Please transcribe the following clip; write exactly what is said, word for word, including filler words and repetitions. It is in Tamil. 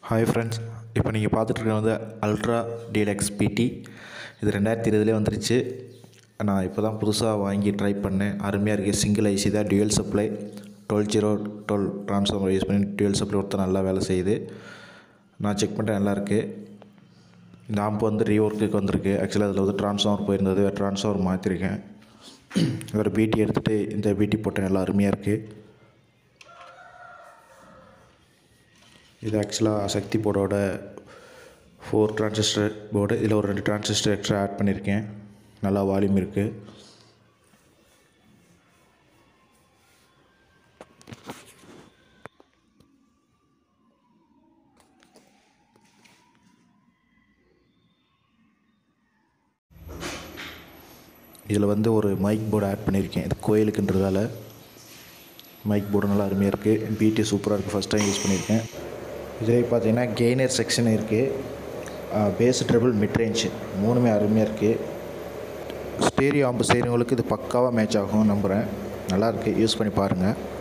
Hi friends, இப்போ நீங்கள் பார்த்துட்டு இருக்கிறது வந்து அல்ட்ரா டீலக்ஸ் பிடி. இது ரெண்டாயிரத்தி இருபதுலேயே வந்துருச்சு. நான் இப்போ தான் புதுசாக வாங்கி ட்ரை பண்ணேன். அருமையாக இருக்குது. சிங்கிள் ஐசி தான், dual supply, twelve zero twelve transformer use பண்ணி டியூயல் சப்ளை ஒருத்தர் நல்லா வேலை செய்யுது. நான் செக் பண்ணிட்டேன், நல்லாயிருக்கு. இந்த ஆம்பு வந்து ரீஒர்க்குக்கு வந்திருக்கு. ஆக்சுவலாக அதில் வந்து ட்ரான்ஸ்ஃபார்மர் போயிருந்தது, வேறு ட்ரான்ஸ்ஃபார்மர் மாற்றிருக்கேன். வேறு பிடி எடுத்துகிட்டு இந்த பிடி போட்டேன், நல்லா அருமையாக இருக்குது. இது ஆக்சுவலாக சக்தி போர்டோட ஃபோர் டிரான்சிஸ்டர் போர்டு. இதில் ஒரு ரெண்டு டிரான்சிஸ்டர் எக்ஸ்ட்ரா ஆட் பண்ணியிருக்கேன். நல்லா வால்யூம் இருக்குது. இதில் வந்து ஒரு மைக் போர்டு ஆட் பண்ணியிருக்கேன். இது கோயிலுக்குன்றதால மைக் போர்டு நல்லா அருமையாக இருக்குது. பிடி சூப்பராக இருக்குது. ஃபஸ்ட் டைம் யூஸ் பண்ணியிருக்கேன். இதில் பார்த்தீங்கன்னா கெய்னர் செக்ஷன் இருக்குது, பேஸ், ட்ரிபிள், மிட் ரேஞ்ச் மூணுமே அருமையாக இருக்குது. ஸ்டீரியோ ஆம்பு செய்கிறவங்களுக்கு இது பக்காவாக மேட்ச் ஆகும் நம்புகிறேன். நல்லாயிருக்கு, யூஸ் பண்ணி பாருங்கள்.